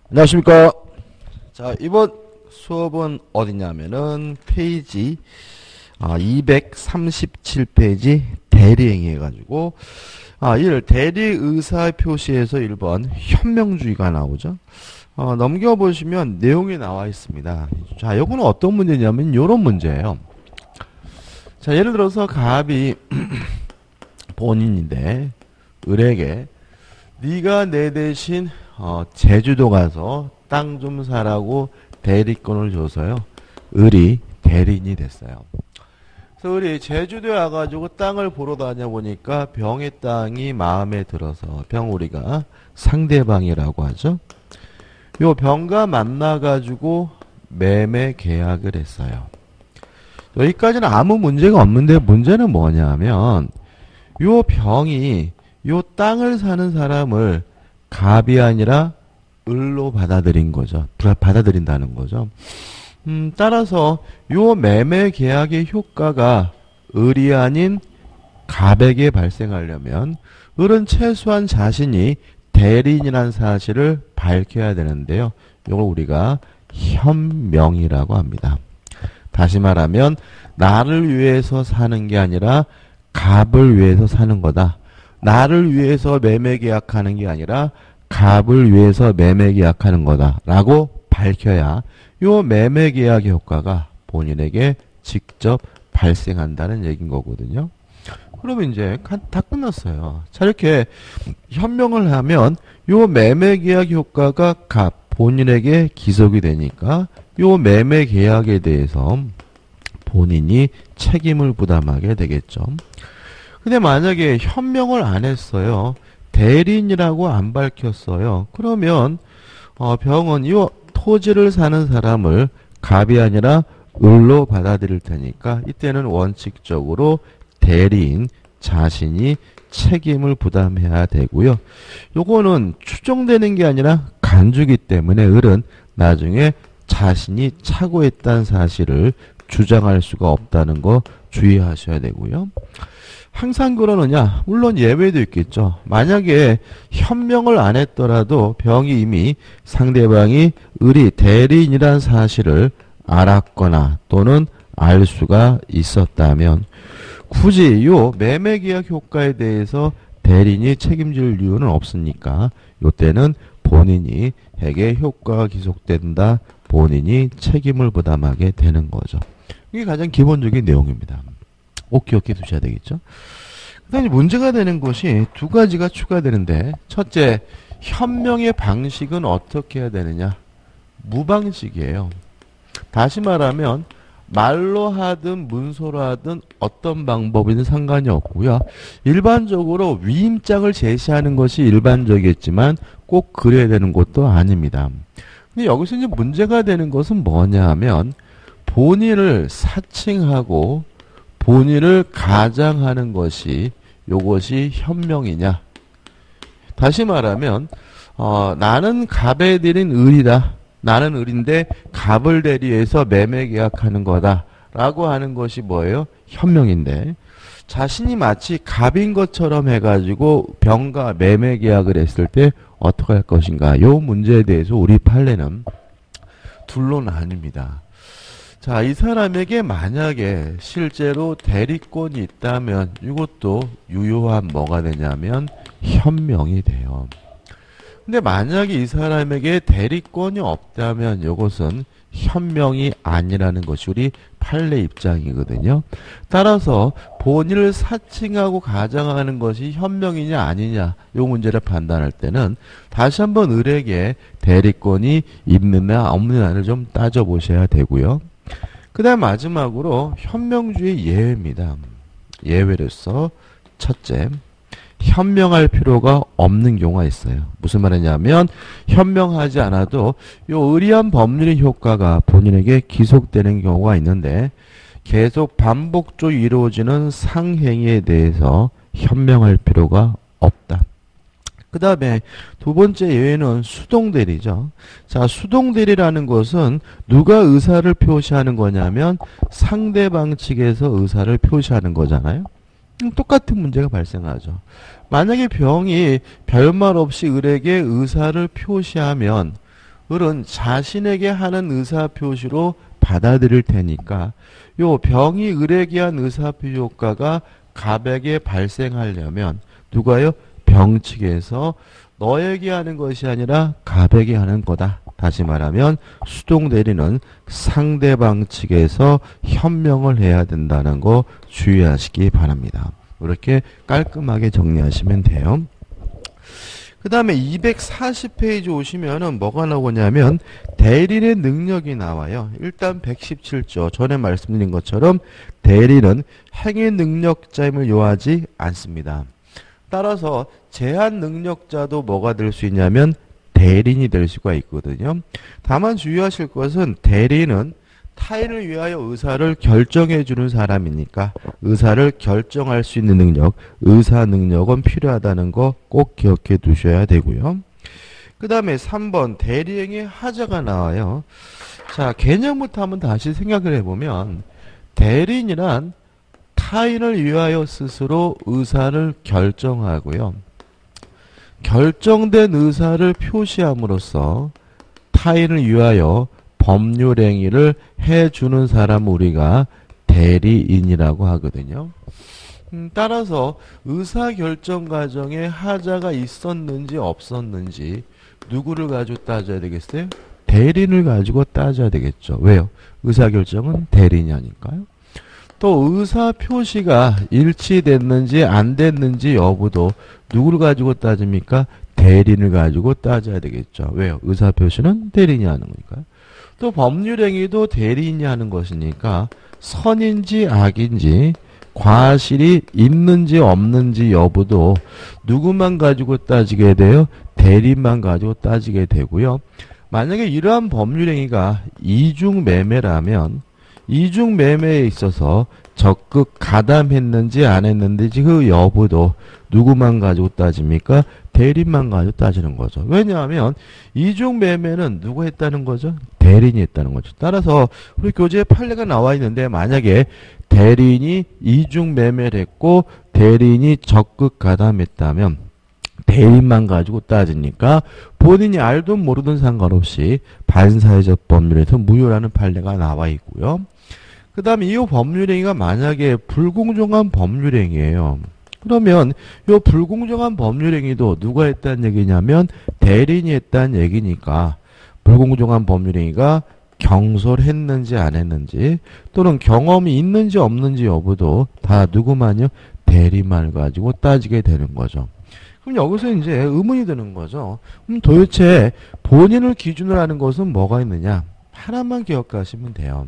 안녕하십니까. 자, 이번 수업은 어디냐면은 페이지 237페이지 대리행위 해가지고 이를 대리의사 표시에서 1번 현명주의가 나오죠. 넘겨보시면 내용이 나와 있습니다. 자, 요거는 어떤 문제냐면 요런 문제예요. 자, 예를 들어서 갑이 본인인데 을에게 네가 내 대신 제주도 가서 땅 좀 사라고 대리권을 줘서요. 을이 대리인이 됐어요. 그래서 을이 제주도에 와가지고 땅을 보러 다녀보니까 병의 땅이 마음에 들어서 병 우리가 상대방이라고 하죠. 요 병과 만나가지고 매매 계약을 했어요. 여기까지는 아무 문제가 없는데 문제는 뭐냐면 요 병이 요 땅을 사는 사람을 갑이 아니라 을로 받아들인 거죠. 받아들인다는 거죠. 따라서 요 매매 계약의 효과가 을이 아닌 갑에게 발생하려면 을은 최소한 자신이 대리인이라는 사실을 밝혀야 되는데요. 이걸 우리가 현명이라고 합니다. 다시 말하면 나를 위해서 사는 게 아니라 갑을 위해서 사는 거다. 나를 위해서 매매 계약하는 게 아니라 갑을 위해서 매매 계약하는 거다 라고 밝혀야 요 매매 계약의 효과가 본인에게 직접 발생한다는 얘기인 거거든요. 그러면 이제 다 끝났어요. 자, 이렇게 현명을 하면 요 매매 계약 효과가 갑 본인에게 기속이 되니까 요 매매 계약에 대해서 본인이 책임을 부담하게 되겠죠. 근데 만약에 현명을 안 했어요. 대리인이라고 안 밝혔어요. 그러면 병은 이 토지를 사는 사람을 갑이 아니라 을로 받아들일 테니까 이때는 원칙적으로 대리인 자신이 책임을 부담해야 되고요. 요거는 추정되는 게 아니라 간주기 때문에 을은 나중에 자신이 착오했다는 사실을 주장할 수가 없다는 거 주의하셔야 되고요. 항상 그러느냐? 물론 예외도 있겠죠. 만약에 현명을 안 했더라도 병이 이미 상대방이 을이 대리인이라는 사실을 알았거나 또는 알 수가 있었다면 굳이 요 매매계약 효과에 대해서 대리인이 책임질 이유는 없으니까 요때는 본인이 에게 효과가 기속된다. 본인이 책임을 부담하게 되는 거죠. 이게 가장 기본적인 내용입니다. 꼭 기억해 두셔야 되겠죠. 그 다음에 문제가 되는 것이 두 가지가 추가되는데 첫째, 현명의 방식은 어떻게 해야 되느냐? 무방식이에요. 다시 말하면 말로 하든 문서로 하든 어떤 방법이든 상관이 없고요. 일반적으로 위임장을 제시하는 것이 일반적이겠지만 꼭 그래야 되는 것도 아닙니다. 근데 여기서 이제 문제가 되는 것은 뭐냐 하면 본인을 사칭하고 본인을 가장하는 것이 요것이 현명이냐. 다시 말하면 나는 갑에 들인 을이다. 나는 을인데 갑을 대리해서 매매 계약하는 거다. 라고 하는 것이 뭐예요? 현명인데 자신이 마치 갑인 것처럼 해가지고 병과 매매 계약을 했을 때 어떻게 할 것인가. 요 문제에 대해서 우리 판례는 둘로 나뉩니다. 자, 이 사람에게 만약에 실제로 대리권이 있다면 이것도 유효한 뭐가 되냐면 현명이 돼요. 근데 만약에 이 사람에게 대리권이 없다면 이것은 현명이 아니라는 것이 우리 판례 입장이거든요. 따라서 본인을 사칭하고 가장하는 것이 현명이냐 아니냐 이 문제를 판단할 때는 다시 한번 을에게 대리권이 있느냐 없느냐를 좀 따져보셔야 되고요. 그 다음 마지막으로 현명주의 예외입니다. 예외로서 첫째, 현명할 필요가 없는 경우가 있어요. 무슨 말이냐면 현명하지 않아도 요 의리한 법률의 효과가 본인에게 기속되는 경우가 있는데 계속 반복적으로 이루어지는 상행위에 대해서 현명할 필요가 없다. 그 다음에 두 번째 예외는 수동대리죠. 자, 수동대리라는 것은 누가 의사를 표시하는 거냐면 상대방 측에서 의사를 표시하는 거잖아요. 똑같은 문제가 발생하죠. 만약에 병이 별말 없이 을에게 의사를 표시하면 을은 자신에게 하는 의사표시로 받아들일 테니까 요 병이 을에게 한 의사표시 효과가 갑에게 발생하려면 누가요? 병 측에서 너에게 하는 것이 아니라 갑에게 하는 거다. 다시 말하면 수동 대리는 상대방 측에서 현명을 해야 된다는 거 주의하시기 바랍니다. 이렇게 깔끔하게 정리하시면 돼요. 그 다음에 240페이지 오시면은 뭐가 나오냐면 대리의 능력이 나와요. 일단 117조 전에 말씀드린 것처럼 대리는 행위 능력자임을 요하지 않습니다. 따라서 제한 능력자도 뭐가 될 수 있냐면 대리인이 될 수가 있거든요. 다만 주의하실 것은 대리인은 타인을 위하여 의사를 결정해 주는 사람이니까 의사를 결정할 수 있는 능력, 의사 능력은 필요하다는 거 꼭 기억해 두셔야 되고요. 그 다음에 3번 대리행위 하자가 나와요. 자, 개념부터 한번 다시 생각을 해보면 대리인이란 타인을 위하여 스스로 의사를 결정하고요. 결정된 의사를 표시함으로써 타인을 위하여 법률 행위를 해주는 사람을 우리가 대리인이라고 하거든요. 따라서 의사결정 과정에 하자가 있었는지 없었는지 누구를 가지고 따져야 되겠어요? 대리인을 가지고 따져야 되겠죠. 왜요? 의사결정은 대리인이 아닐까요? 또 의사표시가 일치됐는지 안 됐는지 여부도 누구를 가지고 따집니까? 대리인을 가지고 따져야 되겠죠. 왜요? 의사표시는 대리인이 하는 거니까요. 또 법률행위도 대리인이 하는 것이니까 선인지 악인지 과실이 있는지 없는지 여부도 누구만 가지고 따지게 돼요? 대리인만 가지고 따지게 되고요. 만약에 이러한 법률행위가 이중매매라면 이중매매에 있어서 적극 가담했는지 안 했는지 그 여부도 누구만 가지고 따집니까? 대리인만 가지고 따지는 거죠. 왜냐하면 이중매매는 누가 했다는 거죠? 대리인이 했다는 거죠. 따라서 우리 교재에 판례가 나와 있는데 만약에 대리인이 이중매매를 했고 대리인이 적극 가담했다면 대리인만 가지고 따지니까 본인이 알든 모르든 상관없이 반사회적 법률에서 무효라는 판례가 나와 있고요. 그 다음에 이 법률행위가 만약에 불공정한 법률행위예요. 그러면 이 불공정한 법률행위도 누가 했다는 얘기냐면 대리인이 했다는 얘기니까 불공정한 법률행위가 경솔했는지 안 했는지 또는 경험이 있는지 없는지 여부도 다 누구만요? 대리인만을 가지고 따지게 되는 거죠. 그럼 여기서 이제 의문이 드는 거죠. 그럼 도대체 본인을 기준으로 하는 것은 뭐가 있느냐? 하나만 기억하시면 돼요.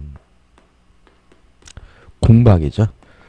궁박이죠.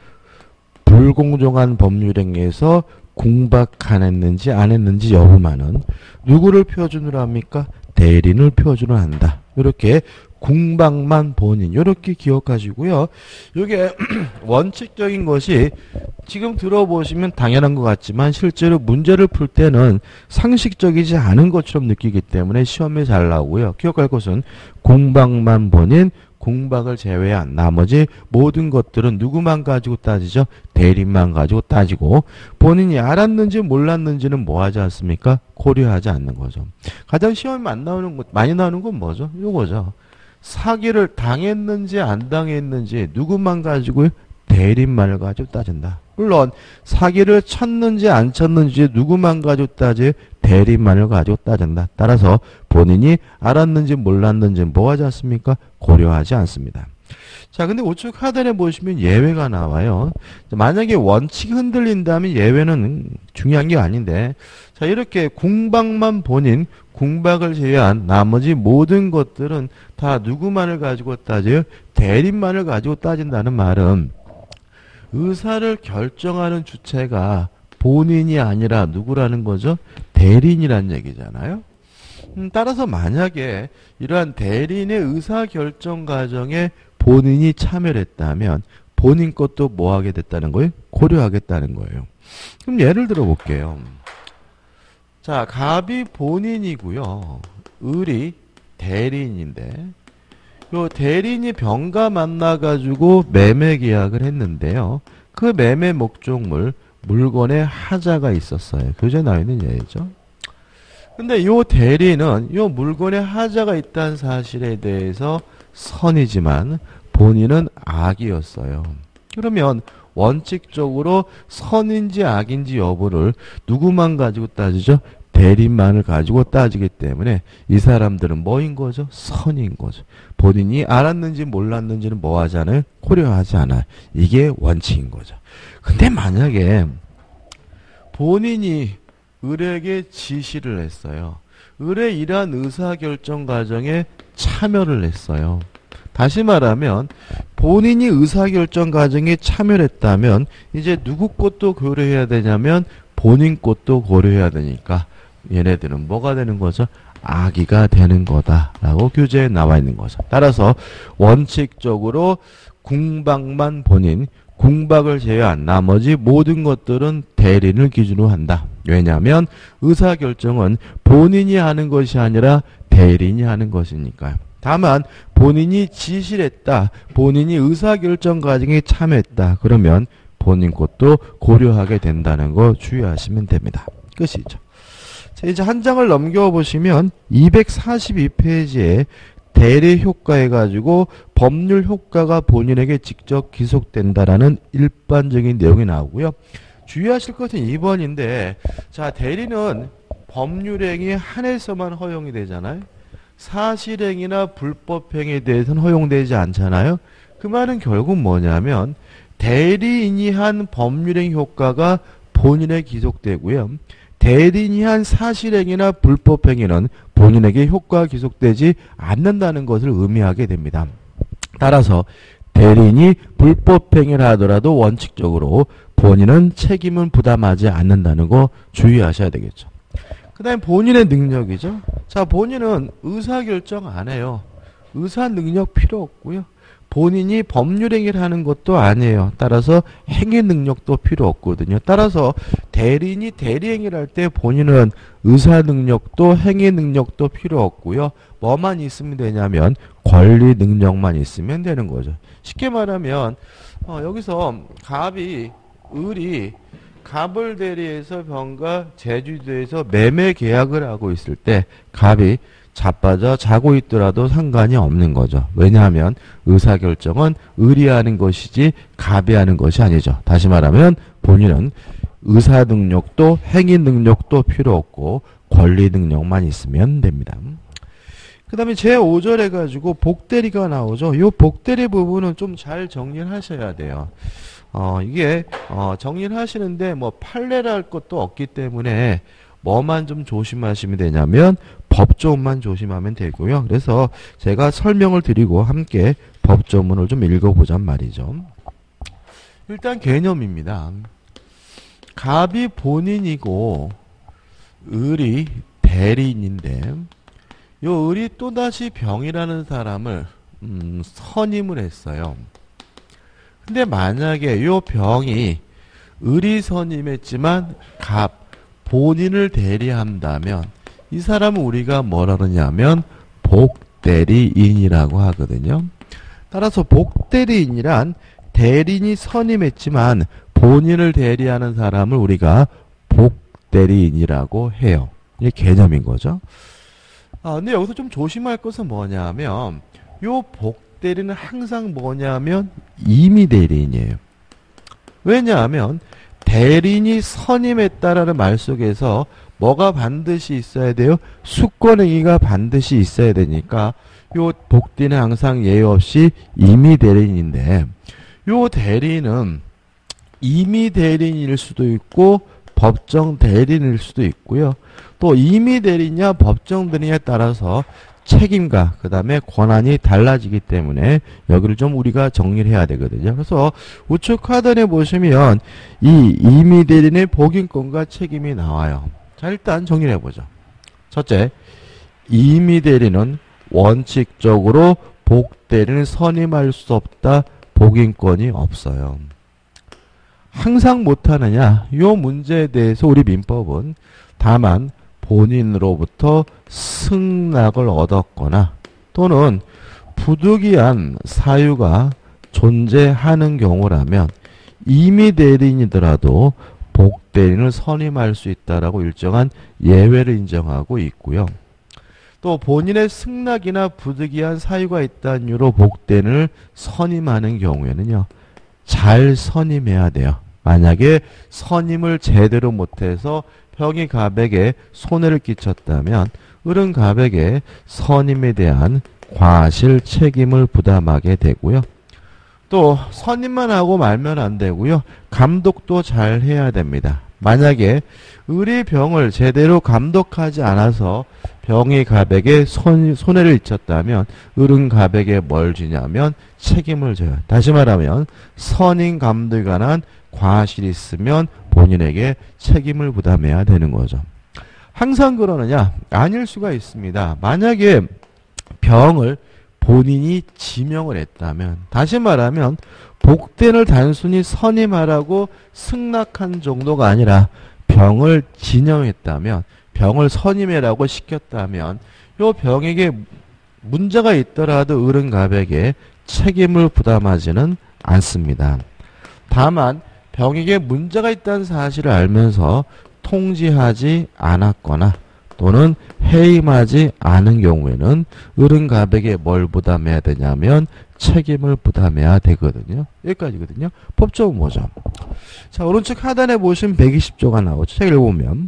불공정한 법률행위에서 궁박 안 했는지 안 했는지 여부만은 누구를 표준으로 합니까? 대리인을 표준으로 한다. 이렇게 궁박만 본인 이렇게 기억하시고요. 이게 원칙적인 것이 지금 들어보시면 당연한 것 같지만 실제로 문제를 풀 때는 상식적이지 않은 것처럼 느끼기 때문에 시험에 잘 나오고요. 기억할 것은 궁박만 본인, 궁박을 제외한 나머지 모든 것들은 누구만 가지고 따지죠? 대리인만 가지고 따지고 본인이 알았는지 몰랐는지는 뭐 하지 않습니까? 고려하지 않는 거죠. 가장 시험에 안 나오는 것, 많이 나오는 건 뭐죠? 요거죠. 사기를 당했는지 안 당했는지 누구만 가지고 대리인만을 가지고 따진다. 물론 사기를 쳤는지 안 쳤는지 누구만 가지고 따지 대리인만을 가지고 따진다. 따라서 본인이 알았는지 몰랐는지 뭐 하지 않습니까? 고려하지 않습니다. 자, 근데 우측 하단에 보시면 예외가 나와요. 만약에 원칙이 흔들린다면 예외는 중요한 게 아닌데, 자, 이렇게 궁박만 본인, 궁박을 제외한 나머지 모든 것들은 다 누구만을 가지고 따져요? 대리인만을 가지고 따진다는 말은 의사를 결정하는 주체가 본인이 아니라 누구라는 거죠? 대리인이라는 얘기잖아요. 따라서 만약에 이러한 대리인의 의사결정 과정에 본인이 참여를 했다면 본인 것도 뭐 하게 됐다는 거예요? 고려하겠다는 거예요. 그럼 예를 들어 볼게요. 자, 갑이 본인이고요. 을이 대리인인데 요 대리인이 병과 만나가지고 매매 계약을 했는데요. 그 매매 목적물 물건에 하자가 있었어요. 교재에 나와 있는 예죠. 근데 요 대리는 요 물건에 하자가 있다는 사실에 대해서 선이지만 본인은 악이었어요. 그러면 원칙적으로 선인지 악인지 여부를 누구만 가지고 따지죠? 대리만을 가지고 따지기 때문에 이 사람들은 뭐인 거죠? 선인 거죠. 본인이 알았는지 몰랐는지는 뭐 하잖아요? 고려하지 않아요. 이게 원칙인 거죠. 근데 만약에 본인이 을에게 지시를 했어요. 을의 이러한 의사결정 과정에 참여를 했어요. 다시 말하면 본인이 의사결정 과정에 참여를 했다면 이제 누구 것도 고려해야 되냐면 본인 것도 고려해야 되니까 얘네들은 뭐가 되는 거죠? 악의가 되는 거다라고 교재에 나와 있는 거죠. 따라서 원칙적으로 궁박만 본인, 궁박을 제외한 나머지 모든 것들은 대리인을 기준으로 한다. 왜냐하면 의사결정은 본인이 하는 것이 아니라 대리인이 하는 것이니까요. 다만 본인이 지시를 했다. 본인이 의사결정 과정에 참여했다. 그러면 본인 것도 고려하게 된다는 거 주의하시면 됩니다. 끝이죠. 자, 이제 한 장을 넘겨보시면 242페이지에 대리 효과 해가지고 법률 효과가 본인에게 직접 기속된다라는 일반적인 내용이 나오고요. 주의하실 것은 2번인데, 자, 대리는 법률행위 한해서만 허용이 되잖아요. 사실행위나 불법행위에 대해서는 허용되지 않잖아요. 그 말은 결국 뭐냐면 대리인이 한 법률행위 효과가 본인에 기속되고요. 대리인이 한 사실행위나 불법행위는 본인에게 효과가 기속되지 않는다는 것을 의미하게 됩니다. 따라서 대리인이 불법행위를 하더라도 원칙적으로 본인은 책임은 부담하지 않는다는 거 주의하셔야 되겠죠. 그 다음에 본인의 능력이죠. 자, 본인은 의사결정 안 해요. 의사능력 필요 없고요. 본인이 법률행위를 하는 것도 아니에요. 따라서 행위능력도 필요 없거든요. 따라서 대리인이 대리행위를 할 때 본인은 의사능력도 행위능력도 필요 없고요. 뭐만 있으면 되냐면 권리능력만 있으면 되는 거죠. 쉽게 말하면 여기서 갑이 을이 갑을 대리해서 병과 제주도에서 매매 계약을 하고 있을 때 갑이 자빠져 자고 있더라도 상관이 없는 거죠. 왜냐하면 의사결정은 을이 하는 것이지 갑이 하는 것이 아니죠. 다시 말하면 본인은 의사능력도 행위능력도 필요 없고 권리능력만 있으면 됩니다. 그 다음에 제5절 해가지고 복대리가 나오죠. 이 복대리 부분은 좀 잘 정리를 하셔야 돼요. 이게 정리를 하시는데 뭐 판례를 할 것도 없기 때문에 뭐만 좀 조심하시면 되냐면 법조문만 조심하면 되고요. 그래서 제가 설명을 드리고 함께 법조문을 좀 읽어보잔 말이죠. 일단 개념입니다. 갑이 본인이고 을이 대리인인데 요 을이 또다시 병이라는 사람을 선임을 했어요. 근데 만약에 요 병이 을이 선임했지만 갑 본인을 대리한다면 이 사람은 우리가 뭐라 그러냐면 복대리인이라고 하거든요. 따라서 복대리인이란 대리인이 선임했지만 본인을 대리하는 사람을 우리가 복대리인이라고 해요. 이게 개념인 거죠. 근데 여기서 좀 조심할 것은 뭐냐면 요 복대리는 항상 뭐냐면 임의대리인이에요. 왜냐하면 대리인이 선임했다라는 말 속에서 뭐가 반드시 있어야 돼요? 수권행위가 반드시 있어야 되니까 요 복대리는 항상 예외 없이 임의대리인인데 요 대리인은 임의대리인일 수도 있고 법정 대리인일 수도 있고요. 또 임의대리냐 법정 대리냐에 따라서 책임과 그 다음에 권한이 달라지기 때문에 여기를 좀 우리가 정리를 해야 되거든요. 그래서 우측 하단에 보시면 이 임의대리인의 복인권과 책임이 나와요. 자, 일단 정리를 해보죠. 첫째, 임의대리는 원칙적으로 복대리는 선임할 수 없다. 복인권이 없어요. 항상 못하느냐? 이 문제에 대해서 우리 민법은 다만 본인으로부터 승낙을 얻었거나 또는 부득이한 사유가 존재하는 경우라면 임의대리인이더라도 복대리인을 선임할 수 있다라고 일정한 예외를 인정하고 있고요. 또 본인의 승낙이나 부득이한 사유가 있다는 이유로 복대리인을 선임하는 경우에는요. 잘 선임해야 돼요. 만약에 선임을 제대로 못해서 형이 갑에게 손해를 끼쳤다면 을은 갑에게 선임에 대한 과실 책임을 부담하게 되고요. 또 선임만 하고 말면 안 되고요. 감독도 잘 해야 됩니다. 만약에 을이 병을 제대로 감독하지 않아서 병이 갑에게 손해를 끼쳤다면 을은 갑에게 뭘 주냐면 책임을 져요. 다시 말하면 선임 감독에 관한 과실이 있으면 본인에게 책임을 부담해야 되는 거죠. 항상 그러느냐? 아닐 수가 있습니다. 만약에 병을 본인이 지명을 했다면, 다시 말하면 복대를 단순히 선임하라고 승낙한 정도가 아니라 병을 지명했다면, 병을 선임해라고 시켰다면 이 병에게 문제가 있더라도 을은 갑에게 책임을 부담하지는 않습니다. 다만 병에게 문제가 있다는 사실을 알면서 통지하지 않았거나 또는 해임하지 않은 경우에는 을은 갑에게 뭘 부담해야 되냐면 책임을 부담해야 되거든요. 여기까지거든요. 법적은 뭐죠? 자, 오른쪽 하단에 보시면 120조가 나오죠. 책을 보면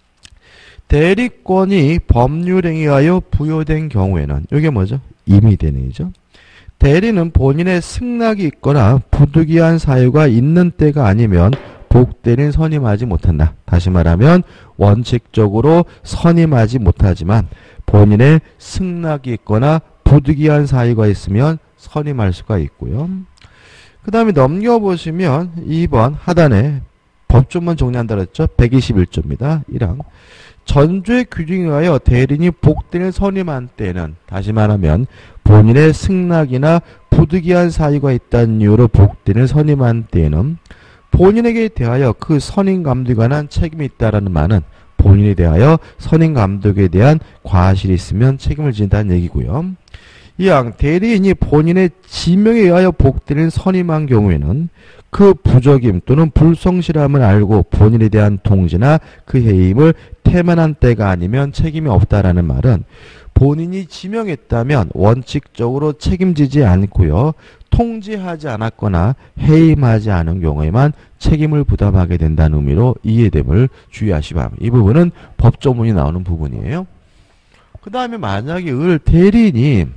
대리권이 법률행위에 의하여 부여된 경우에는 이게 뭐죠? 임의대행이죠. 대리는 본인의 승낙이 있거나 부득이한 사유가 있는 때가 아니면 복대리인 선임하지 못한다. 다시 말하면 원칙적으로 선임하지 못하지만 본인의 승낙이 있거나 부득이한 사유가 있으면 선임할 수가 있고요. 그 다음에 넘겨보시면 2번 하단에 법조문 정리한다 그랬죠? 121조입니다. 1항 전조의 규정에 의하여 대리인이 복대리인을 선임한 때는 다시 말하면 본인의 승낙이나 부득이한 사유가 있다는 이유로 복대리인을 선임한 때에는 본인에게 대하여 그 선임 감독에 관한 책임이 있다라는 말은 본인에 대하여 선임 감독에 대한 과실이 있으면 책임을 진다는 얘기고요. 이항 대리인이 본인의 지명에 의하여 복대리인을 선임한 경우에는 그 부적임 또는 불성실함을 알고 본인에 대한 통지나 그 해임을 태만한 때가 아니면 책임이 없다라는 말은 본인이 지명했다면 원칙적으로 책임지지 않고요. 통지하지 않았거나 해임하지 않은 경우에만 책임을 부담하게 된다는 의미로 이해됨을 주의하시 바랍니다. 이 부분은 법조문이 나오는 부분이에요. 그 다음에 만약에 을 대리인이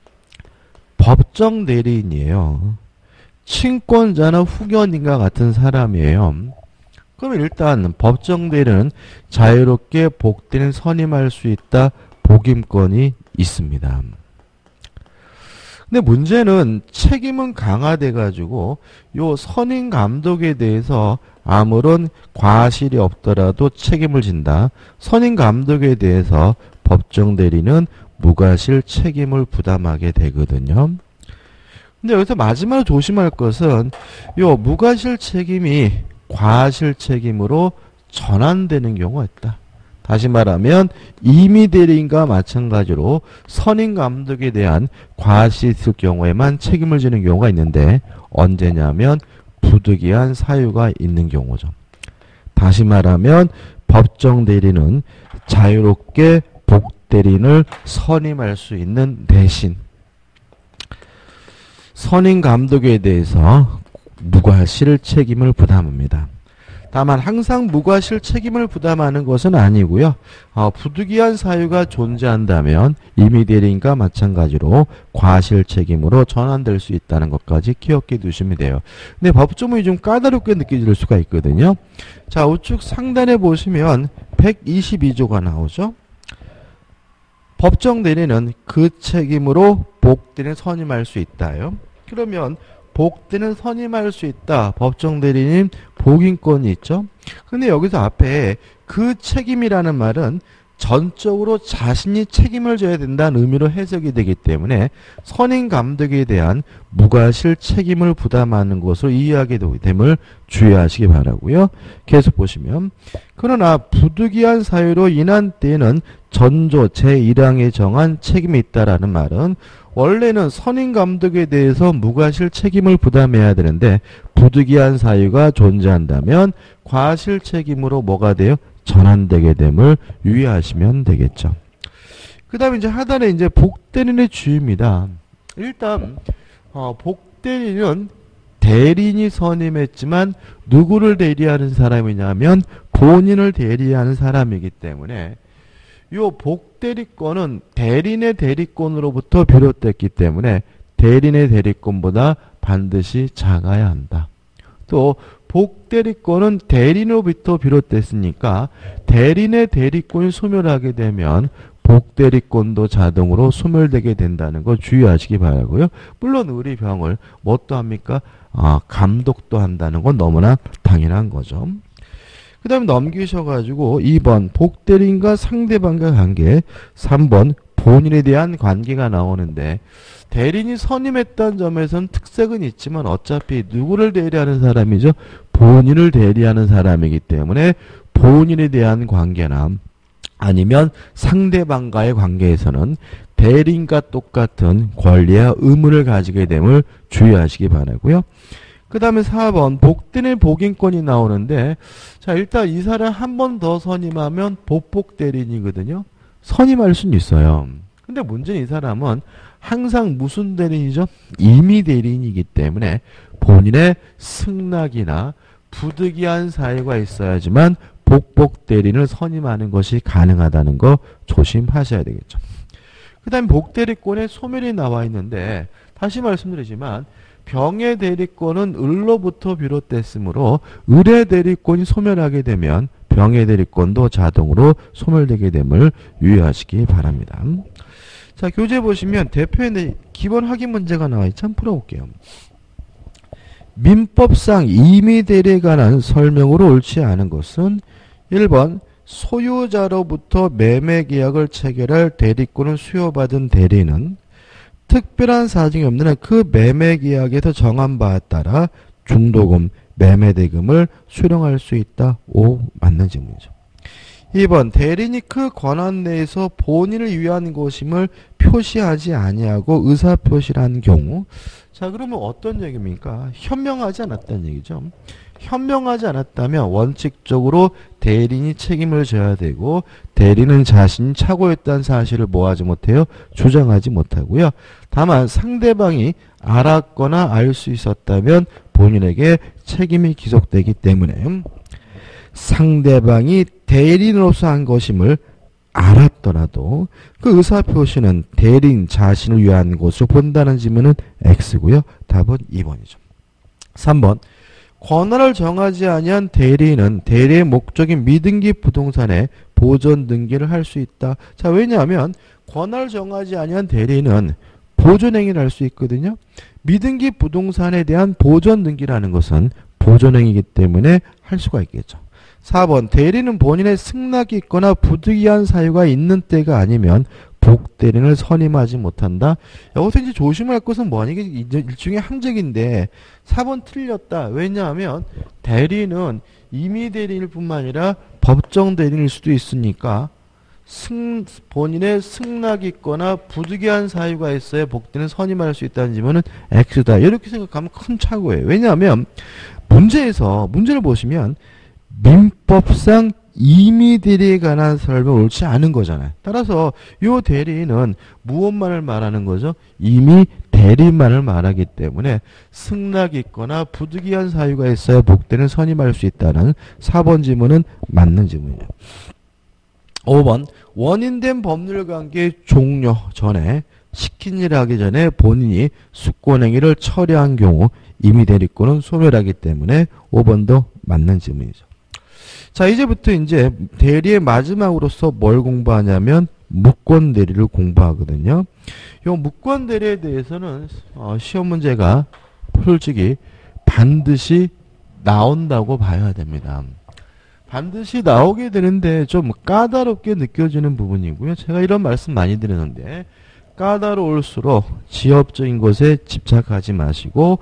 법정 대리인이에요. 친권자나 후견인과 같은 사람이에요. 그러면 일단 법정 대리인은 자유롭게 복대리인 선임할 수 있다. 복임권이 있습니다. 근데 문제는 책임은 강화돼 가지고 요 선임 감독에 대해서 아무런 과실이 없더라도 책임을 진다. 선임 감독에 대해서 법정 대리는 무과실 책임을 부담하게 되거든요. 근데 여기서 마지막으로 조심할 것은 요 무과실 책임이 과실 책임으로 전환되는 경우가 있다. 다시 말하면 임의대리인과 마찬가지로 선임 감독에 대한 과실이 있을 경우에만 책임을 지는 경우가 있는데 언제냐면 부득이한 사유가 있는 경우죠. 다시 말하면 법정 대리는 자유롭게 복대리인을 선임할 수 있는 대신 선임 감독에 대해서 무과실 책임을 부담합니다. 다만 항상 무과실 책임을 부담하는 것은 아니고요. 부득이한 사유가 존재한다면 임의대리인과 마찬가지로 과실 책임으로 전환될 수 있다는 것까지 기억해 두시면 돼요. 근데 법조문이 좀 까다롭게 느껴질 수가 있거든요. 자, 우측 상단에 보시면 122조가 나오죠. 법정 대리는 그 책임으로 복대리인을 선임할 수 있다요. 그러면 복대리인을 선임할 수 있다. 법정 대리인 복임권이 있죠. 근데 여기서 앞에 그 책임이라는 말은 전적으로 자신이 책임을 져야 된다는 의미로 해석이 되기 때문에 선임 감독에 대한 무과실 책임을 부담하는 것으로 이해하게 됨을 주의하시기 바라고요. 계속 보시면 그러나 부득이한 사유로 인한 때에는 전조 제1항에 정한 책임이 있다라는 말은 원래는 선임 감독에 대해서 무과실 책임을 부담해야 되는데 부득이한 사유가 존재한다면 과실 책임으로 뭐가 돼요? 전환되게 됨을 유의하시면 되겠죠. 그 다음에 이제 하단에 이제 복대리인의 주의입니다. 일단 복대리는 대리인이 선임했지만 누구를 대리하는 사람이냐면 본인을 대리하는 사람이기 때문에 요 복대리권은 대리인의 대리권으로부터 비롯됐기 때문에 대리인의 대리권보다 반드시 작아야 한다. 또 복대리권은 대리인으로부터 비롯됐으니까 대리인의 대리권이 소멸하게 되면 복대리권도 자동으로 소멸되게 된다는 거 주의하시기 바라고요. 물론 의료병을 뭣도 합니까? 감독도 한다는 건 너무나 당연한 거죠. 그 다음에 넘기셔가지고 2번 복대리인과 상대방과 관계, 3번 본인에 대한 관계가 나오는데 대리인이 선임했다는 점에서는 특색은 있지만 어차피 누구를 대리하는 사람이죠? 본인을 대리하는 사람이기 때문에 본인에 대한 관계나 아니면 상대방과의 관계에서는 대리인과 똑같은 권리와 의무를 가지게 됨을 주의하시기 바라고요. 그 다음에 4번 복대리인 복인권이 나오는데 자 일단 이 사람 한 번 더 선임하면 복복대리인이거든요. 선임할 수는 있어요. 근데 문제는 이 사람은 항상 무슨 대리인이죠? 임의 대리인이기 때문에 본인의 승낙이나 부득이한 사유가 있어야지만 복복대리인을 선임하는 것이 가능하다는 거 조심하셔야 되겠죠. 그 다음에 복대리권에 소멸이 나와 있는데 다시 말씀드리지만 병의 대리권은 을로부터 비롯됐으므로 을의 대리권이 소멸하게 되면 병의 대리권도 자동으로 소멸되게 됨을 유의하시기 바랍니다. 자, 교재 보시면 대표의 기본 확인 문제가 나와 있죠. 한번 풀어볼게요. 민법상 임의 대리에 관한 설명으로 옳지 않은 것은 1번 소유자로부터 매매 계약을 체결할 대리권을 수여받은 대리인은 특별한 사정이 없는 한 그 매매 계약에서 정한 바에 따라 중도금, 매매대금을 수령할 수 있다. 5. 맞는 질문이죠. 2번 대리인이 그 권한 내에서 본인을 위한 것임을 표시하지 아니하고 의사표시를 한 경우 자 그러면 어떤 얘기입니까? 현명하지 않았다는 얘기죠. 현명하지 않았다면 원칙적으로 대리인이 책임을 져야 되고 대리인은 자신이 착오했다는 사실을 뭐하지 못해요? 주장하지 못하고요. 다만 상대방이 알았거나 알 수 있었다면 본인에게 책임이 기속되기 때문에 상대방이 대리인으로서 한 것임을 알았더라도 그 의사표시는 대리인 자신을 위한 것으로 본다는 질문은 X고요. 답은 2번이죠. 3번 권한을 정하지 아니한 대리인은 대리의 목적인 미등기 부동산에 보존 등기를 할 수 있다. 자 왜냐하면 권한을 정하지 아니한 대리인은 보존행위를 할 수 있거든요. 미등기 부동산에 대한 보존 등기라는 것은 보존행위이기 때문에 할 수가 있겠죠. 4번 대리인은 본인의 승낙이 있거나 부득이한 사유가 있는 때가 아니면 복대리인을 선임하지 못한다. 여기서 이제 조심할 것은 뭐니? 이게 일종의 함정인데 4번 틀렸다. 왜냐하면 대리인은 임의 대리인일 뿐만 아니라 법정 대리인일 수도 있으니까 본인의 승낙이 있거나 부득이한 사유가 있어야 복대리인을 선임할 수 있다는 질문은 X다. 이렇게 생각하면 큰 착오예요. 왜냐하면 문제를 보시면 민법상 임의 대리에 관한 설명을 옳지 않은 거잖아요. 따라서 이 대리인은 무엇만을 말하는 거죠? 임의 대리만을 말하기 때문에 승낙이 있거나 부득이한 사유가 있어야 복대리인을 선임할 수 있다는 4번 지문은 맞는 지문이에요. 5번 원인된 법률관계 종료 전에 시킨 일을 하기 전에 본인이 수권행위를 처리한 경우 임의 대리권은 소멸하기 때문에 5번도 맞는 질문이죠. 자 이제부터 이제 대리의 마지막으로서 뭘 공부하냐면 무권 대리를 공부하거든요. 이 무권 대리에 대해서는 시험 문제가 솔직히 반드시 나온다고 봐야 됩니다. 반드시 나오게 되는데 좀 까다롭게 느껴지는 부분이고요. 제가 이런 말씀 많이 드리는데 까다로울수록 지엽적인 것에 집착하지 마시고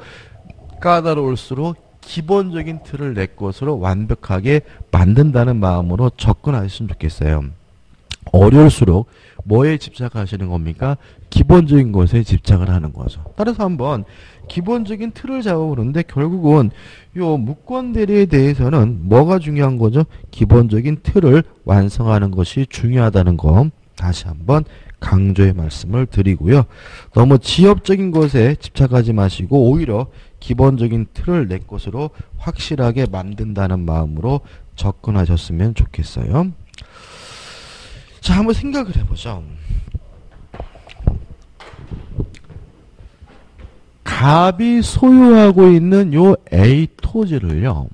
까다로울수록 기본적인 틀을 내 것으로 완벽하게 만든다는 마음으로 접근하셨으면 좋겠어요. 어려울수록 뭐에 집착하시는 겁니까? 기본적인 것에 집착을 하는 거죠. 따라서 한번 기본적인 틀을 잡아보는데 결국은 요 무권 대리에 대해서는 뭐가 중요한 거죠? 기본적인 틀을 완성하는 것이 중요하다는 거 다시 한번 강조의 말씀을 드리고요. 너무 지엽적인 것에 집착하지 마시고 오히려 기본적인 틀을 내 것으로 확실하게 만든다는 마음으로 접근하셨으면 좋겠어요. 자, 한번 생각을 해보죠. 갑이 소유하고 있는 요 A 토지를요,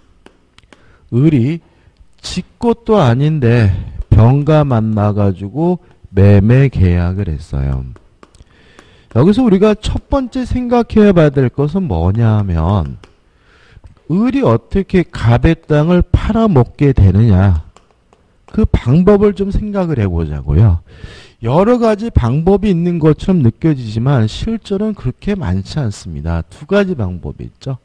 을이 지 것도 아닌데 병가 만나가지고 매매 계약을 했어요. 여기서 우리가 첫 번째 생각해야 봐야 될 것은 뭐냐 하면 을이 어떻게 갑의 땅을 팔아먹게 되느냐, 그 방법을 좀 생각을 해보자고요. 여러 가지 방법이 있는 것처럼 느껴지지만 실제로는 그렇게 많지 않습니다. 두 가지 방법이 있죠.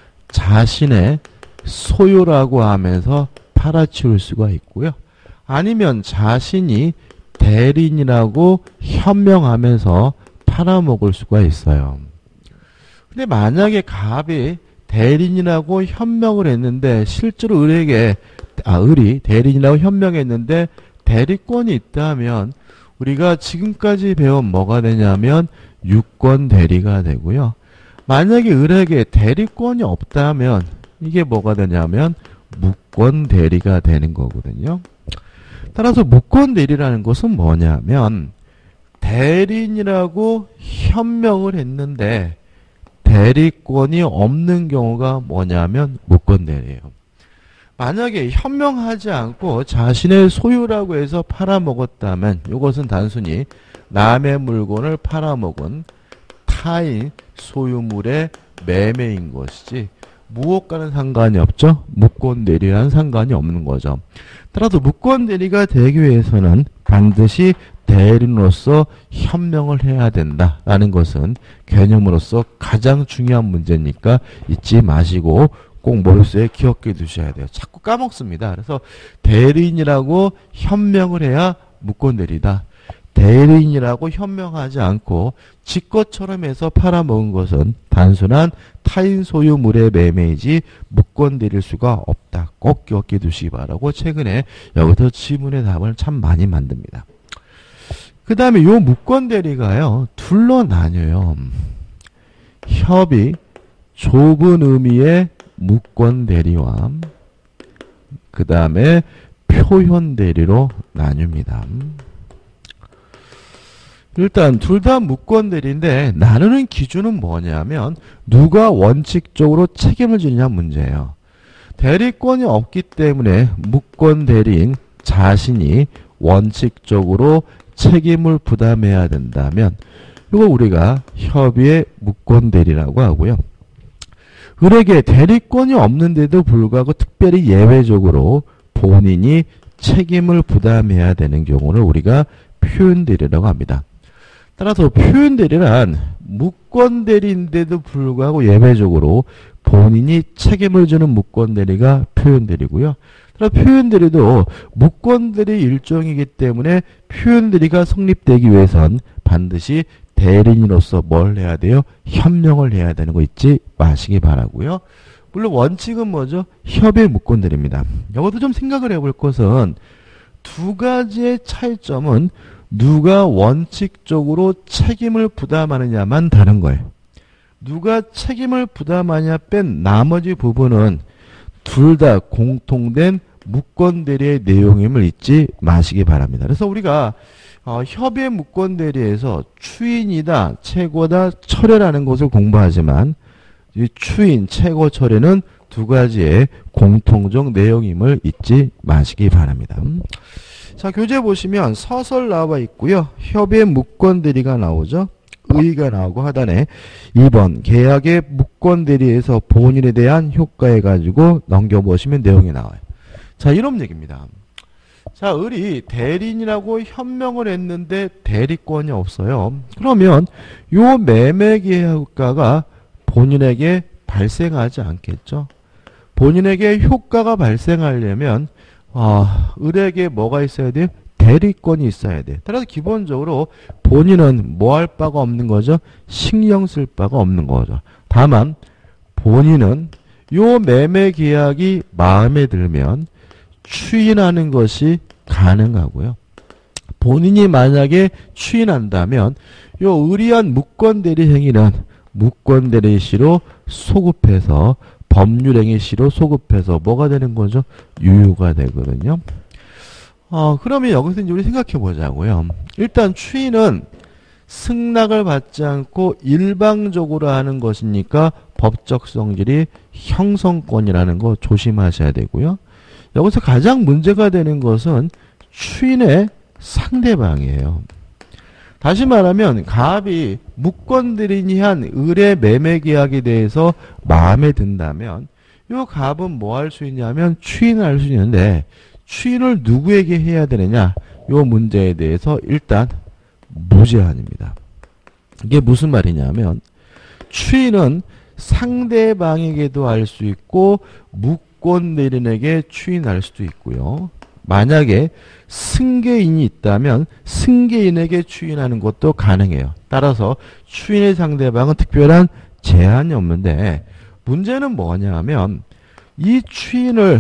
자신의 소유라고 하면서 팔아치울 수가 있고요. 아니면 자신이 대리인이라고 현명하면서 팔아먹을 수가 있어요. 근데 만약에 갑이 대리인이라고 현명을 했는데 실제로 을이 대리인이라고 현명했는데 대리권이 있다면 우리가 지금까지 배운 뭐가 되냐면 유권 대리가 되고요. 만약에 을에게 대리권이 없다면 이게 뭐가 되냐면 무권 대리가 되는 거거든요. 따라서 무권 대리라는 것은 뭐냐면 대리인이라고 현명을 했는데 대리권이 없는 경우가 뭐냐면 무권 대리예요. 만약에 현명하지 않고 자신의 소유라고 해서 팔아먹었다면 이것은 단순히 남의 물건을 팔아먹은 타인 소유물의 매매인 것이지 무엇과는 상관이 없죠. 무권 대리와는 상관이 없는 거죠. 따라서 무권 대리가 되기 위해서는 반드시 대리인으로서 현명을 해야 된다라는 것은 개념으로서 가장 중요한 문제니까 잊지 마시고 꼭 머릿속에 기억해 두셔야 돼요. 자꾸 까먹습니다. 그래서 대리인이라고 현명을 해야 무권 대리다. 대리인이라고 현명하지 않고 지 것처럼 해서 팔아먹은 것은 단순한 타인 소유물의 매매이지 무권 대리일 수가 없다. 꼭 기억해 두시기 바라고 최근에 여기서 지문의 답을 참 많이 만듭니다. 그 다음에 요 무권 대리가요, 둘로 나뉘어요. 협의, 좁은 의미의 무권 대리와 그 다음에 표현 대리로 나뉩니다. 일단 둘 다 무권 대리인데 나누는 기준은 뭐냐면 누가 원칙적으로 책임을 지느냐 문제예요. 대리권이 없기 때문에 무권 대리인 자신이 원칙적으로 책임을 부담해야 된다면 이거 우리가 협의의 무권 대리라고 하고요. 을에게 대리권이 없는데도 불구하고 특별히 예외적으로 본인이 책임을 부담해야 되는 경우를 우리가 표현 대리라고 합니다. 따라서 표현 대리란 무권 대리인데도 불구하고 예외적으로 본인이 책임을 지는 무권 대리가 표현 대리고요. 표현 대리도 무권 대리 일종이기 때문에 표현 대리가 성립되기 위해선 반드시 대리인으로서 뭘 해야 돼요? 현명을 해야 되는 거 잊지 마시기 바라고요. 물론 원칙은 뭐죠? 협의 무권 대리입니다. 이것도 좀 생각을 해볼 것은 두 가지의 차이점은 누가 원칙적으로 책임을 부담하느냐만 다른 거예요. 누가 책임을 부담하냐 뺀 나머지 부분은 둘 다 공통된 무권 대리의 내용임을 잊지 마시기 바랍니다. 그래서 우리가 협의 무권 대리에서 추인이다, 최고다, 철회라는 것을 공부하지만 이 추인, 최고, 철회는 두 가지의 공통적 내용임을 잊지 마시기 바랍니다. 자, 교재 보시면 서설 나와 있고요. 협의 무권 대리가 나오죠. 의의가 나오고 하단에 2번 계약의 무권 대리에서 본인에 대한 효과해 가지고 넘겨보시면 내용이 나와요. 자, 이런 얘기입니다. 자, 을이 대리인이라고 현명을 했는데 대리권이 없어요. 그러면 요 매매 계약가가 본인에게 발생하지 않겠죠. 본인에게 효과가 발생하려면 을에게 뭐가 있어야 돼요? 대리권이 있어야 돼. 따라서 기본적으로 본인은 뭐 할 바가 없는 거죠? 신경 쓸 바가 없는 거죠. 다만 본인은 요 매매 계약이 마음에 들면 추인하는 것이 가능하고요. 본인이 만약에 추인한다면 요 의리한 무권대리 행위는 무권대리 시로 소급해서 법률행위 시로 소급해서 뭐가 되는 거죠? 유효가 되거든요. 그러면 여기서 이제 우리 생각해 보자고요. 일단 추인은 승낙을 받지 않고 일방적으로 하는 것이니까 법적 성질이 형성권이라는 거 조심하셔야 되고요. 여기서 가장 문제가 되는 것은 추인의 상대방이에요. 다시 말하면 갑이 무권들이니 한 의뢰 매매 계약에 대해서 마음에 든다면 요 갑은 뭐 할 수 있냐면 추인을 할 수 있는데 추인을 누구에게 해야 되느냐 요 문제에 대해서 일단 무제한입니다. 이게 무슨 말이냐면 추인은 상대방에게도 할 수 있고 무권대리인에게 추인할 수도 있고요. 만약에 승계인이 있다면 승계인에게 추인하는 것도 가능해요. 따라서 추인의 상대방은 특별한 제한이 없는데 문제는 뭐냐면 이 추인을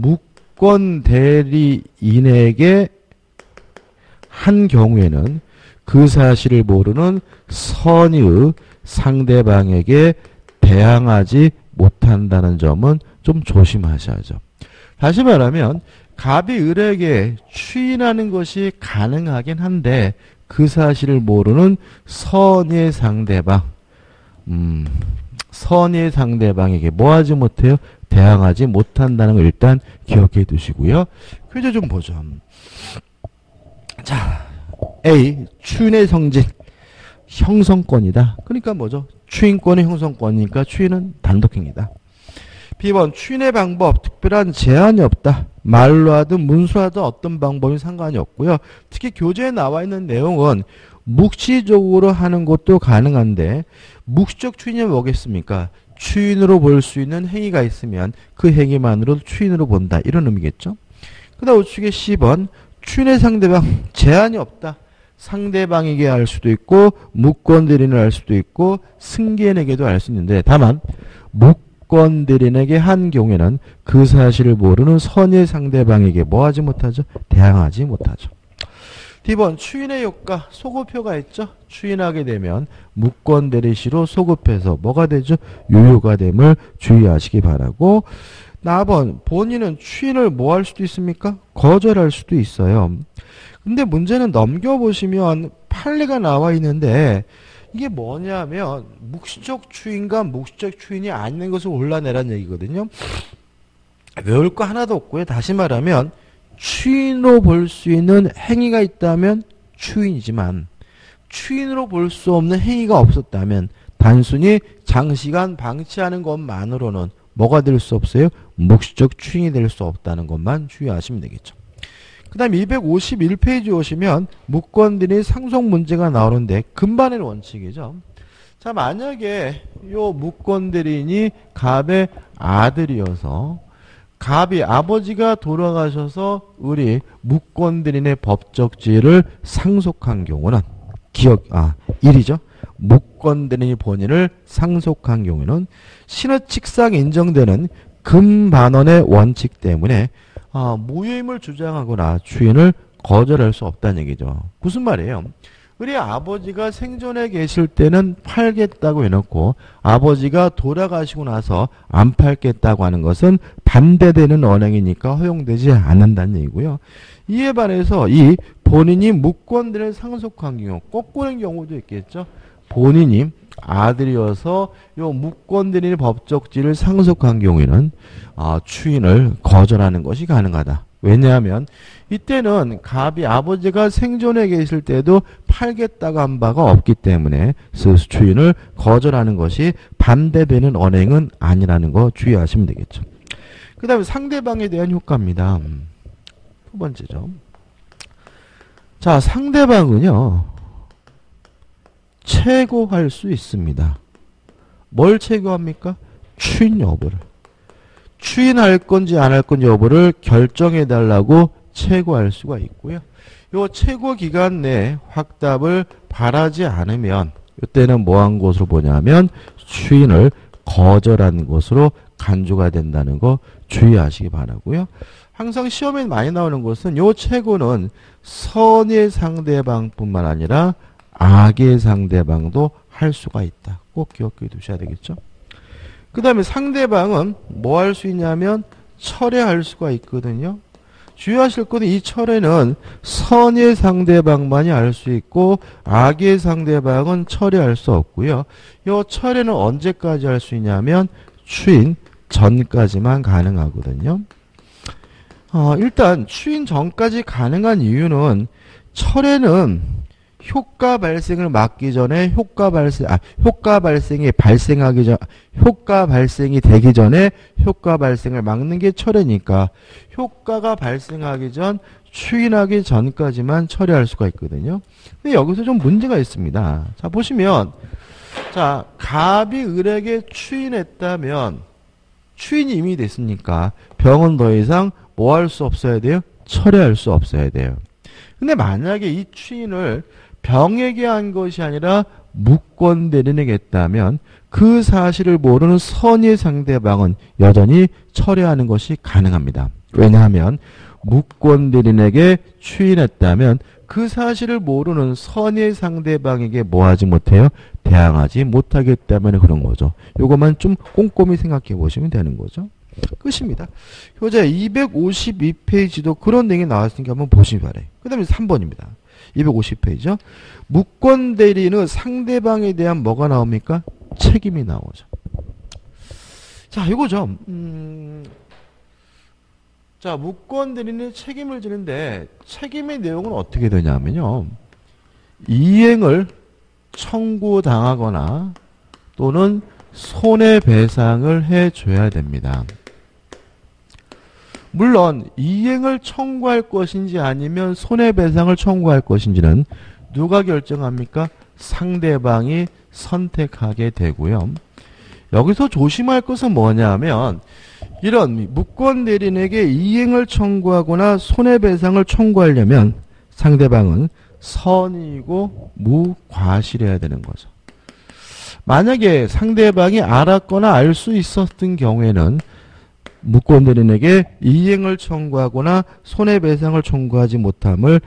무권대리인에게 한 경우에는 그 사실을 모르는 선의의 상대방에게 대항하지 못한다는 점은 좀 조심하셔야죠. 다시 말하면 갑이 을에게 추인하는 것이 가능하긴 한데 그 사실을 모르는 선의의 상대방, 선의의 상대방에게 뭐 하지 못해요? 대항하지 못한다는 걸 일단 기억해 두시고요. 퀴즈 좀 보죠. 자, A. 추인의 성질 형성권이다. 그러니까 뭐죠? 추인권의 형성권이니까 추인은 단독행위다. B번 추인의 방법 특별한 제한이 없다. 말로 하든 문수로 하든 어떤 방법이 상관이 없고요. 특히 교재에 나와 있는 내용은 묵시적으로 하는 것도 가능한데 묵시적 추인이 뭐겠습니까? 추인으로 볼 수 있는 행위가 있으면 그 행위만으로도 추인으로 본다. 이런 의미겠죠. 그 다음 우측에 C번 추인의 상대방 제한이 없다. 상대방에게 할 수도 있고 무권대리인을 할 수도 있고 승계인에게도 할 수 있는데 다만 무권대리인에게 한 경우에는 그 사실을 모르는 선의 상대방에게 뭐 하지 못하죠? 대항하지 못하죠. D번 추인의 효과 소급효가 있죠. 추인하게 되면 무권대리시로 소급해서 뭐가 되죠? 유효가 됨을 주의하시기 바라고 나번 본인은 추인을 뭐 할 수도 있습니까? 거절할 수도 있어요. 근데 문제는 넘겨보시면 판례가 나와 있는데 이게 뭐냐면 묵시적 추인과 묵시적 추인이 아닌 것을 골라내라는 얘기거든요. 외울 거 하나도 없고요. 다시 말하면 추인으로 볼 수 있는 행위가 있다면 추인이지만 추인으로 볼 수 없는 행위가 없었다면 단순히 장시간 방치하는 것만으로는 뭐가 될 수 없어요? 묵시적 추인이 될 수 없다는 것만 주의하시면 되겠죠. 그 다음 251페이지 오시면 무권들이 상속 문제가 나오는데 금반의 원칙이죠. 자, 만약에 요 무권대리인이 갑의 아들이어서 갑이 아버지가 돌아가셔서 우리 무권대리인의 법적 지위를 상속한 경우는 1이죠. 무권대리인이 본인을 상속한 경우는 신의칙상 인정되는 금반원의 원칙 때문에 무효임을 주장하거나 추인을 거절할 수 없다는 얘기죠. 무슨 말이에요? 우리 아버지가 생존해 계실 때는 팔겠다고 해놓고 아버지가 돌아가시고 나서 안 팔겠다고 하는 것은 반대되는 언행이니까 허용되지 않는다는 얘기고요. 이에 반해서 이 본인이 무권들을 상속한 경우, 거꾸로는 경우도 있겠죠. 본인이 아들이어서 요 무권들이 법적지를 상속한 경우에는 추인을 거절하는 것이 가능하다. 왜냐하면 이때는 갑이 아버지가 생존해 계실 때도 팔겠다고 한 바가 없기 때문에 스스 추인을 거절하는 것이 반대되는 언행은 아니라는 거 주의하시면 되겠죠. 그 다음에 상대방에 대한 효과입니다. 두 번째죠. 자, 상대방은요. 최고할 수 있습니다. 뭘 최고합니까? 추인 여부를. 추인할 건지 안 할 건지 여부를 결정해 달라고 최고할 수가 있고요. 요 최고 기간 내에 확답을 바라지 않으면 이때는 뭐한 것으로 보냐면 추인을 거절한 것으로 간주가 된다는 거 주의하시기 바라고요. 항상 시험에 많이 나오는 것은 요 최고는 선의 상대방뿐만 아니라 악의 상대방도 할 수가 있다. 꼭 기억해 두셔야 되겠죠. 그 다음에 상대방은 뭐 할 수 있냐면 철회할 수가 있거든요. 주의하실 것은 이 철회는 선의 상대방만이 할 수 있고 악의 상대방은 철회할 수 없고요. 이 철회는 언제까지 할 수 있냐면 추인 전까지만 가능하거든요. 일단 추인 전까지 가능한 이유는 철회는 효과 발생을 막기 전에 효과 발생이 되기 전에 효과 발생을 막는 게 철회니까 효과가 발생하기 전 추인하기 전까지만 처리할 수가 있거든요. 근데 여기서 좀 문제가 있습니다. 자, 보시면 자, 갑이 을에게 추인했다면 추인이 이미 됐으니까 병은 더 이상 뭐 할 수 없어야 돼요? 철회할 수 없어야 돼요. 근데 만약에 이 추인을 병에게 한 것이 아니라 무권 대리인에게 했다면 그 사실을 모르는 선의 상대방은 여전히 철회하는 것이 가능합니다. 왜냐하면 무권 대리인에게 추인했다면 그 사실을 모르는 선의 상대방에게 뭐하지 못해요? 대항하지 못하기 때문에 그런 거죠. 요것만 좀 꼼꼼히 생각해 보시면 되는 거죠. 끝입니다. 교재 252페이지도 그런 내용이 나왔으니까 한번 보시기 바래요. 그 다음에 3번입니다. 250페이지죠. 무권 대리인은 상대방에 대한 뭐가 나옵니까? 책임이 나오죠. 자, 이거죠. 자, 무권 대리인이 책임을 지는데 책임의 내용은 어떻게 되냐면요. 이행을 청구당하거나 또는 손해배상을 해줘야 됩니다. 물론 이행을 청구할 것인지 아니면 손해배상을 청구할 것인지는 누가 결정합니까? 상대방이 선택하게 되고요. 여기서 조심할 것은 뭐냐면 이런 무권 대리인에게 이행을 청구하거나 손해배상을 청구하려면 상대방은 선의이고 무과실해야 되는 거죠. 만약에 상대방이 알았거나 알 수 있었던 경우에는 무권 대리인에게 이행을 청구하거나 손해배상을 청구하지 못함을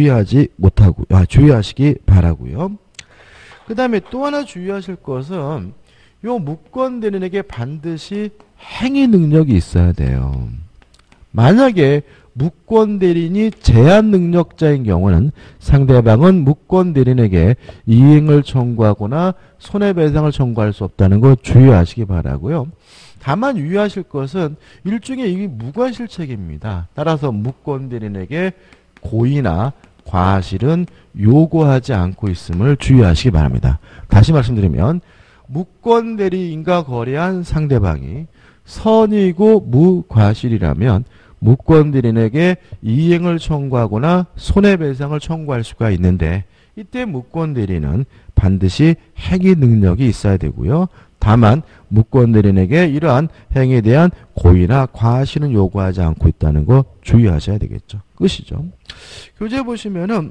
주의하시기 바라고요. 그 다음에 또 하나 주의하실 것은 요 무권 대리인에게 반드시 행위 능력이 있어야 돼요. 만약에 무권 대리인이 제한 능력자인 경우는 상대방은 무권 대리인에게 이행을 청구하거나 손해배상을 청구할 수 없다는 거 주의하시기 바라고요. 다만 유의하실 것은 일종의 이게 무과실책입니다. 따라서 무권 대리인에게 고의나 과실은 요구하지 않고 있음을 주의하시기 바랍니다. 다시 말씀드리면 무권 대리인과 거래한 상대방이 선의이고 무과실이라면 무권 대리인에게 이행을 청구하거나 손해배상을 청구할 수가 있는데 이때 무권 대리인은 반드시 행위 능력이 있어야 되고요. 다만 무권 대리인에게 이러한 행위에 대한 고의나 과실은 요구하지 않고 있다는 거 주의하셔야 되겠죠. 끝이죠. 교재 보시면은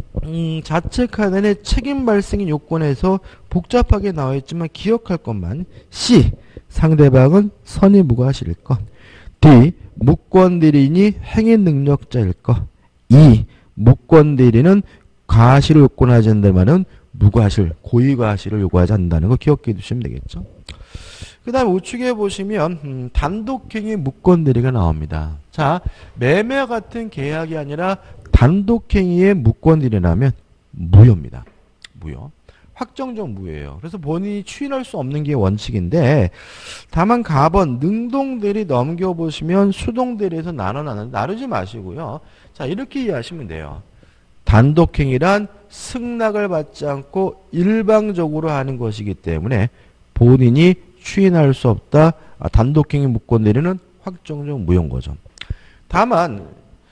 자책 하단의 책임 발생의 요건에서 복잡하게 나와 있지만 기억할 것만 C. 상대방은 선의 무과실일 것. D. 무권 대리인이 행위 능력자일 것. E. 무권 대리인은 과실을 요건하지 않는다면은 무과실, 고의과실을 요구하지 않는다는 거 기억해 두시면 되겠죠. 그 다음 우측에 보시면 단독행위 무권 대리가 나옵니다. 자, 매매와 같은 계약이 아니라 단독행위의 무권 대리라면 무효입니다. 무효. 확정적 무효예요. 그래서 본인이 추인할 수 없는 게 원칙인데 다만 가번 능동대리 넘겨보시면 수동대리에서 나누지 마시고요. 자, 이렇게 이해하시면 돼요. 단독행위란 승낙을 받지 않고 일방적으로 하는 것이기 때문에 본인이 추인할 수 없다. 단독행위 무권 대리는 확정적 무효인 거죠. 다만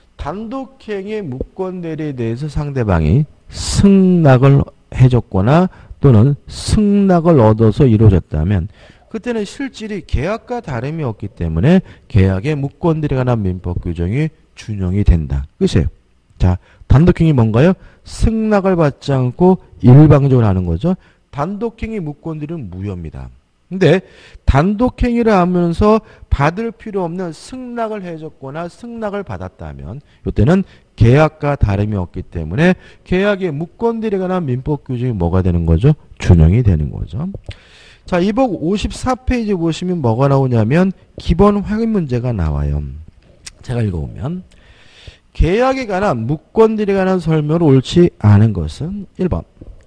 단독행위 무권 대리에 대해서 상대방이 승낙을 해줬거나 또는 승낙을 얻어서 이루어졌다면 그때는 실질이 계약과 다름이 없기 때문에 계약의 무권 대리에 관한 민법 규정이 준용이 된다. 끝이에요. 자, 단독행위 뭔가요? 승낙을 받지 않고 일방적으로 하는 거죠. 단독행위 무권들은 무효입니다. 근데 단독행위를 하면서 받을 필요 없는 승낙을 해줬거나 승낙을 받았다면 이때는 계약과 다름이 없기 때문에 계약의 무권들에 관한 민법 규정이 뭐가 되는 거죠? 준용이 되는 거죠. 자, 이복 54페이지 보시면 뭐가 나오냐면 기본 확인 문제가 나와요. 제가 읽어보면 계약에 관한 무권들에 관한 설명을 옳지 않은 것은 1번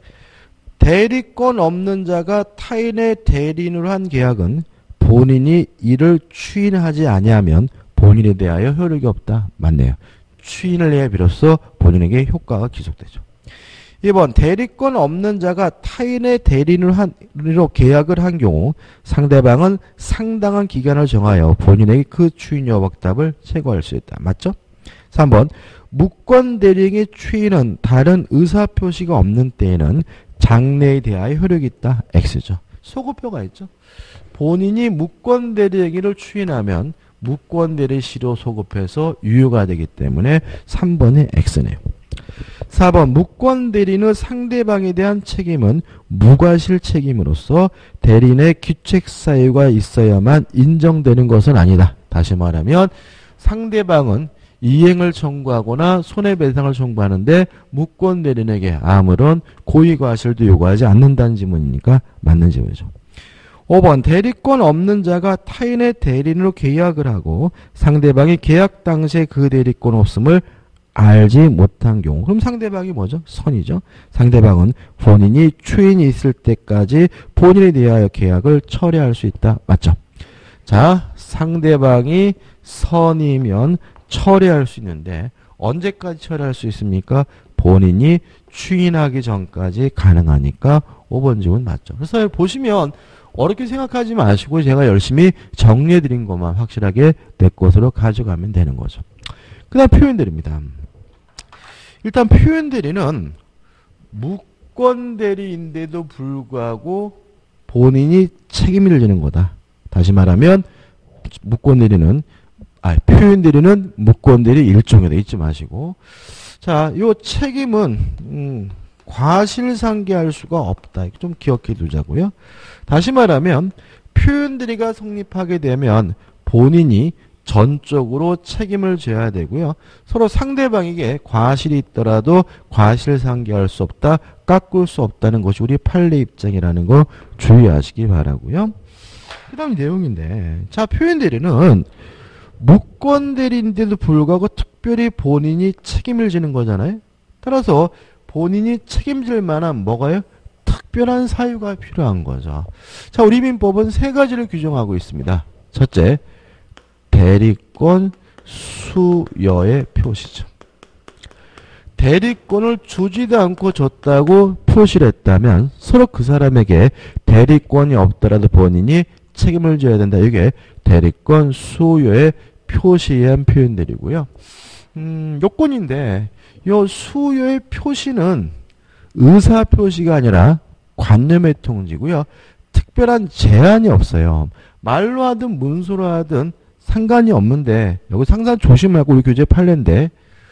대리권 없는 자가 타인의 대리인으로 한 계약은 본인이 이를 추인하지 아니하면 본인에 대하여 효력이 없다. 맞네요. 추인을 해야 비로소 본인에게 효과가 기속되죠. 2번 대리권 없는 자가 타인의 대리인으로 계약을 한 경우 상대방은 상당한 기간을 정하여 본인에게 그 추인 여부답을 제거할 수 있다. 맞죠? 3번 무권 대리인의 추인은 다른 의사표시가 없는 때에는 장래에 대하여 효력이 있다. X죠. 소급표가 있죠. 본인이 무권 대리행위를 추인하면 무권 대리시로 소급해서 유효가 되기 때문에 3번이 X네요. 4번 무권 대리인의 상대방에 대한 책임은 무과실 책임으로서 대리인의 귀책 사유가 있어야만 인정되는 것은 아니다. 다시 말하면 상대방은 이행을 청구하거나 손해배상을 청구하는데 무권 대리인에게 아무런 고의과실도 요구하지 않는다는 지문이니까 맞는 지문이죠. 5번 대리권 없는 자가 타인의 대리인으로 계약을 하고 상대방이 계약 당시에 그 대리권 없음을 알지 못한 경우 그럼 상대방이 뭐죠? 선이죠. 상대방은 본인이 추인이 있을 때까지 본인에 대하여 계약을 철회할 수 있다. 맞죠? 자, 상대방이 선이면 철회할 수 있는데 언제까지 철회할 수 있습니까? 본인이 추인하기 전까지 가능하니까 5번 지문 맞죠. 그래서 보시면 어렵게 생각하지 마시고 제가 열심히 정리해드린 것만 확실하게 내 것으로 가져가면 되는 거죠. 그 다음 표현들입니다. 일단 표현대리는 무권대리인데도 불구하고 본인이 책임을 지는 거다. 다시 말하면 표현대리는 무권대리 일종이다. 잊지 마시고. 자, 요 책임은 과실상계할 수가 없다. 좀 기억해 두자고요. 다시 말하면 표현대리가 성립하게 되면 본인이 전적으로 책임을 져야 되고요. 서로 상대방에게 과실이 있더라도 과실상계할 수 없다. 깎을 수 없다는 것이 우리 판례 입장이라는 거 주의하시기 바라고요. 그 다음 내용인데 자, 표현대리는 무권대리인데도 불구하고 특별히 본인이 책임을 지는 거잖아요. 따라서 본인이 책임질 만한 뭐가요? 특별한 사유가 필요한 거죠. 자, 우리 민법은 세 가지를 규정하고 있습니다. 첫째, 대리권 수여의 표시죠. 대리권을 주지도 않고 줬다고 표시를 했다면 서로 그 사람에게 대리권이 없더라도 본인이 책임을 져야 된다. 이게 대리권 수여의 표시에 의한 표현들이고요. 요건인데 요 수요의 표시는 의사 표시가 아니라 관념의 통지고요. 특별한 제한이 없어요. 말로 하든 문서로 하든 상관이 없는데 여기 상상 조심하고 우리 교재 판례인데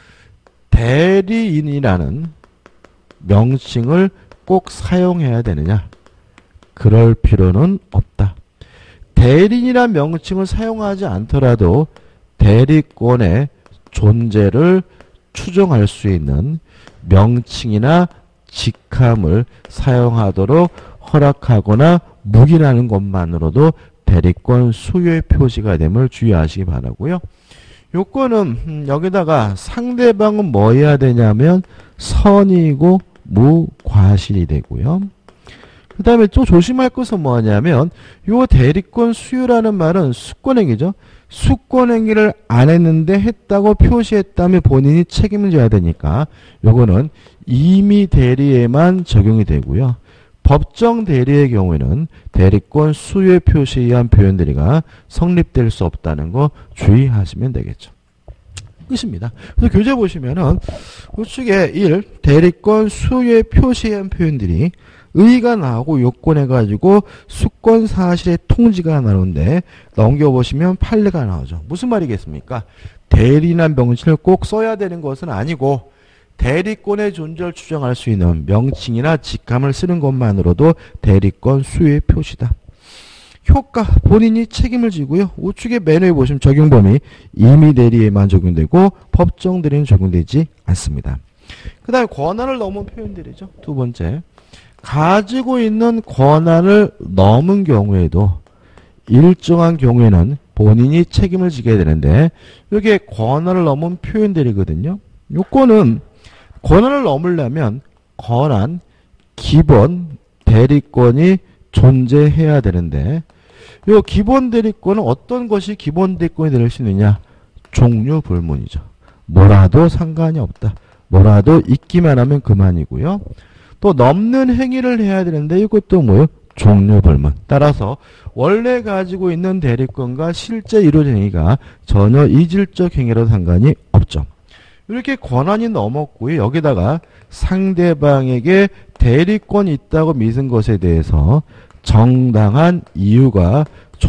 대리인이라는 명칭을 꼭 사용해야 되느냐? 그럴 필요는 없다. 대리인이라는 명칭을 사용하지 않더라도 대리권의 존재를 추정할 수 있는 명칭이나 직함을 사용하도록 허락하거나 묵인하는 것만으로도 대리권 수요의 표시가 됨을 주의하시기 바라고요. 요건은 여기다가 상대방은 뭐 해야 되냐면 선이고 무과실이 되고요. 그 다음에 또 조심할 것은 뭐냐면 요 대리권 수요라는 말은 수권행위죠. 수권행위를 안 했는데 했다고 표시했다면 본인이 책임을 져야 되니까 요거는 임의 대리에만 적용이 되고요. 법정 대리의 경우에는 대리권 수요의 표시에 의한 표현 대리가 성립될 수 없다는 거 주의하시면 되겠죠. 끝입니다. 그래서 교재 보시면은 우측에 1. 대리권 수요의 표시에 의한 표현들이 의의가 나오고 요건해가지고 수권 사실의 통지가 나오는데 넘겨보시면 판례가 나오죠. 무슨 말이겠습니까? 대리란 명칭을 꼭 써야 되는 것은 아니고 대리권의 존재를 추정할 수 있는 명칭이나 직함을 쓰는 것만으로도 대리권 수의 표시다. 효과, 본인이 책임을 지고요. 우측의 맨 위에 보시면 적용 범위 임의 대리에만 적용되고 법정 대리는 적용되지 않습니다. 그 다음에 권한을 넘은 표현들이죠. 두 번째, 가지고 있는 권한을 넘은 경우에도 일정한 경우에는 본인이 책임을 지게 되는데 이게 권한을 넘은 표현들이거든요. 요거는 권한을 넘으려면 권한, 기본, 대리권이 존재해야 되는데 요 기본 대리권은 어떤 것이 기본 대리권이 될 수 있느냐? 종류 불문이죠. 뭐라도 상관이 없다. 뭐라도 있기만 하면 그만이고요. 또 넘는 행위를 해야 되는데 이것도 뭐예요? 종류 불문. 따라서 원래 가지고 있는 대리권과 실제 이루어진 행위가 전혀 이질적 행위로 상관이 없죠. 이렇게 권한이 넘었고요. 여기다가 상대방에게 대리권이 있다고 믿은 것에 대해서 정당한 이유가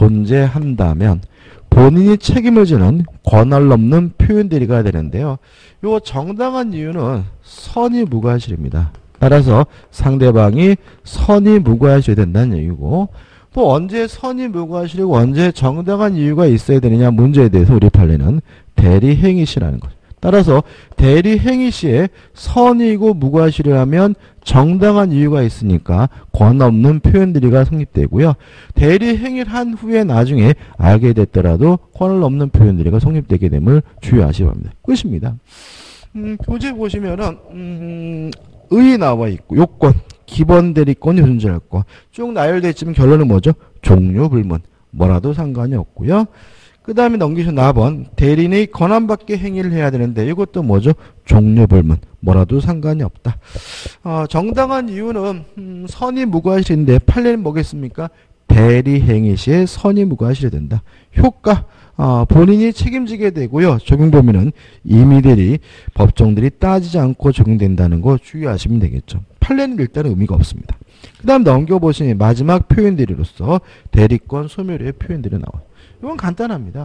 존재한다면 본인이 책임을 지는 권한을 넘는 표현 대리가 되는데요. 이 정당한 이유는 선의 무과실입니다. 따라서 상대방이 선의 무과실이 된다는 얘기고 또 언제 선의 무과실이고 언제 정당한 이유가 있어야 되느냐 문제에 대해서 우리 판례는 대리행위시라는 거죠. 따라서 대리행위 시에 선의고 무과실이라면 정당한 이유가 있으니까 권 없는 표현들이가 성립되고요. 대리행위를 한 후에 나중에 알게 됐더라도 권을 넘는 표현들이가 성립되게 됨을 주의하시기 바랍니다. 끝입니다. 교재 보시면은 의 나와 있고 요건, 기본 대리권이 존재할 거 쭉 나열되어 있지만 결론은 뭐죠? 종류 불문. 뭐라도 상관이 없고요. 그 다음에 넘기신 4번 대리인의 권한밖에 행위를 해야 되는데 이것도 뭐죠? 종류 불문. 뭐라도 상관이 없다. 정당한 이유는 선의 무과실인데 판례는 뭐겠습니까? 대리 행위 시에 선의 무과실이 된다. 효과 본인이 책임지게 되고요. 적용 범위는 임의 대리 법정들이 따지지 않고 적용된다는 거 주의하시면 되겠죠. 판례는 일단 의미가 없습니다. 그 다음 넘겨보시니 마지막 표현 대리로서 대리권 소멸의 표현들이 나와요. 이건 간단합니다.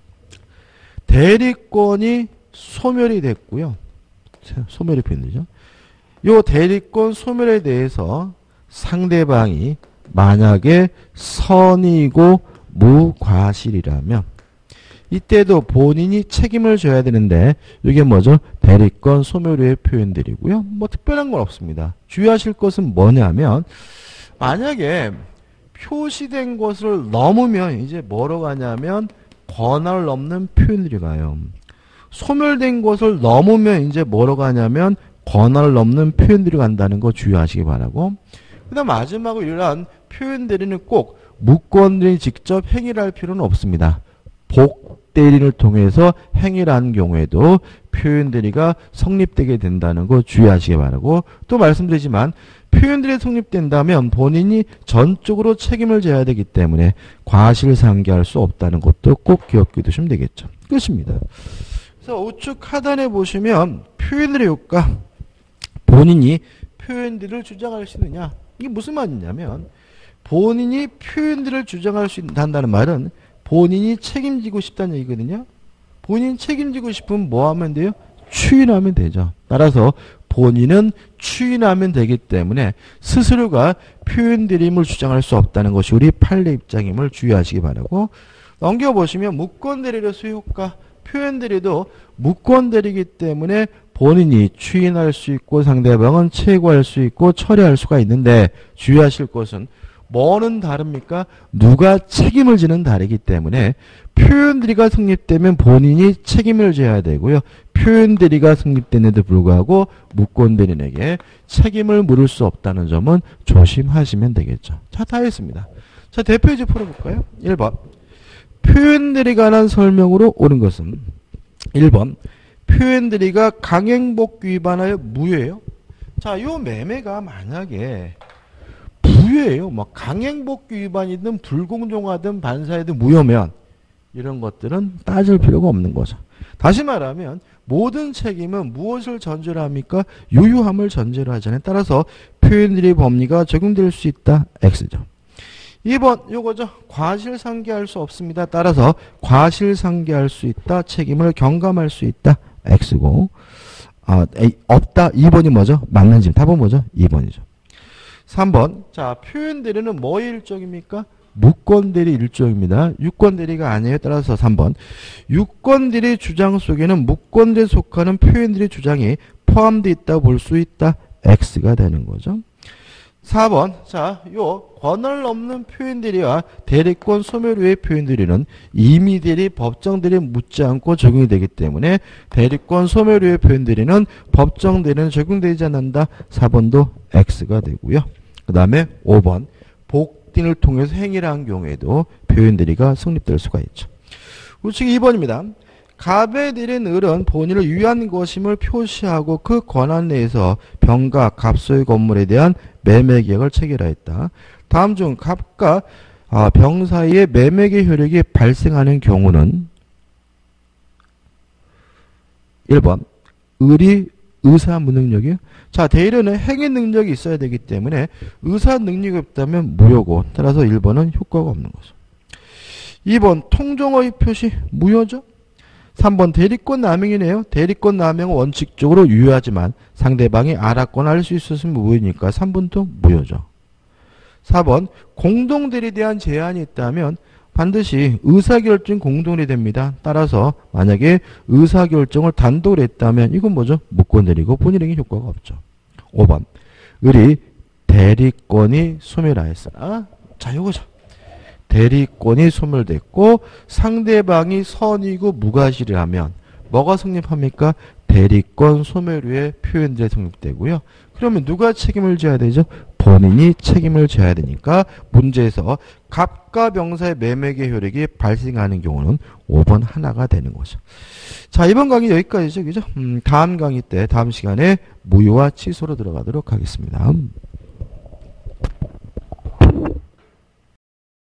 대리권이 소멸이 됐고요. 소멸의 표현이죠. 이 대리권 소멸에 대해서 상대방이 만약에 선의고 무과실이라면 이때도 본인이 책임을 져야 되는데 이게 뭐죠? 대리권 소멸의 표현들이고요. 뭐 특별한 건 없습니다. 주의하실 것은 뭐냐면 만약에 표시된 것을 넘으면 이제 뭐로 가냐면 권한을 넘는 표현들이 가요. 소멸된 것을 넘으면 이제 뭐로 가냐면 권한을 넘는 표현들이 간다는 거 주의하시기 바라고. 그 다음 마지막으로 이러한 표현들이는 꼭 무권들이 직접 행위를 할 필요는 없습니다. 복대리를 통해서 행위를 하는 경우에도 표현대리가 성립되게 된다는 거 주의하시기 바라고. 또 말씀드리지만 표현들이 성립된다면 본인이 전적으로 책임을 져야 되기 때문에 과실상계할 수 없다는 것도 꼭 기억해 두시면 되겠죠. 끝입니다. 그래서 우측 하단에 보시면 표현들의 효과, 본인이 표현들을 주장할 수 있느냐. 이게 무슨 말이냐면 본인이 표현들을 주장할 수 있다는 말은 본인이 책임지고 싶다는 얘기거든요. 본인 책임지고 싶으면 뭐 하면 돼요? 추인하면 되죠. 따라서 본인은 추인하면 되기 때문에 스스로가 표현대리임을 주장할 수 없다는 것이 우리 판례 입장임을 주의하시기 바라고. 넘겨보시면 무권대리로서의 효과, 표현대리도 무권대리이기 때문에 본인이 추인할 수 있고 상대방은 최고할 수 있고 처리할 수가 있는데 주의하실 것은 뭐는 다릅니까? 누가 책임을 지는 다르기 때문에 표현대리가 성립되면 본인이 책임을 져야 되고요. 표현대리가 성립되는데도 불구하고 무권대리인에게 책임을 물을 수 없다는 점은 조심하시면 되겠죠. 자, 다 했습니다. 자, 대표이제 풀어볼까요? 1번. 표현대리에 관한 설명으로 옳은 것은 1번. 표현대리가 강행복 위반하여 무효예요. 자, 요 매매가 만약에 무효예요. 막 강행복 위반이든 불공정하든 반사이든 무효면 이런 것들은 따질 필요가 없는 거죠. 다시 말하면 모든 책임은 무엇을 전제로 합니까? 유효함을 전제로 하잖아요. 따라서 표현들의 법리가 적용될 수 있다. X죠. 2번 요거죠. 과실상계할 수 없습니다. 따라서 과실상계할 수 있다. 책임을 경감할 수 있다. X고 없다. 2번이 뭐죠? 맞는 집. 답은 뭐죠? 2번이죠. 3번. 자, 표현대리는 뭐의 일종입니까? 무권대리 일종입니다. 유권대리가 아니에요. 따라서 3번. 유권대리 주장 속에는 무권대리에 속하는 표현대리 주장이 포함되어 있다고 볼 수 있다. X가 되는 거죠. 4번. 자, 요 권한을 넘는 표현대리와 대리권 소멸 외의 표현대리는 임의대리, 법정대리 묻지 않고 적용이 되기 때문에 대리권 소멸 외의 표현대리는 법정대리는 적용되지 않는다. 4번도 X가 되고요. 그 다음에 5번. 복din을 통해서 행위를 한 경우에도 표현대리가 성립될 수가 있죠. 우측 2번입니다. 갑에 내린 을은 본인을 위한 것임을 표시하고 그 권한 내에서 병가, 갑소의 건물에 대한 매매 계약을 체결하였다. 다음 중 갑과 병 사이에 매매계 효력이 발생하는 경우는 1번 을이 의사 무능력이요. 자, 대리는 행위 능력이 있어야 되기 때문에 의사 능력이 없다면 무효고 따라서 1번은 효과가 없는 거죠. 2번 통정의 표시 무효죠. 3번 대리권 남용이네요. 대리권 남용은 원칙적으로 유효하지만 상대방이 알았거나 알 수 있었으면 무효니까 3번도 무효죠. 4번 공동대리에 대한 제한이 있다면 반드시 의사결정 공동이 됩니다. 따라서 만약에 의사결정을 단독으로 했다면 이건 뭐죠? 무권대리고 본인에게 효과가 없죠. 5번 을이 대리권이 소멸하였으나 자 요거죠. 대리권이 소멸됐고 상대방이 선이고 무과실이라면 뭐가 성립합니까? 대리권 소멸 후에 표현들이 성립되고요. 그러면 누가 책임을 져야 되죠? 본인이 책임을 져야 되니까 문제에서 갑과 병사의 매매계 효력이 발생하는 경우는 5번 하나가 되는 거죠. 자, 이번 강의 여기까지죠. 그죠? 다음 강의 때 다음 시간에 무효와 취소로 들어가도록 하겠습니다.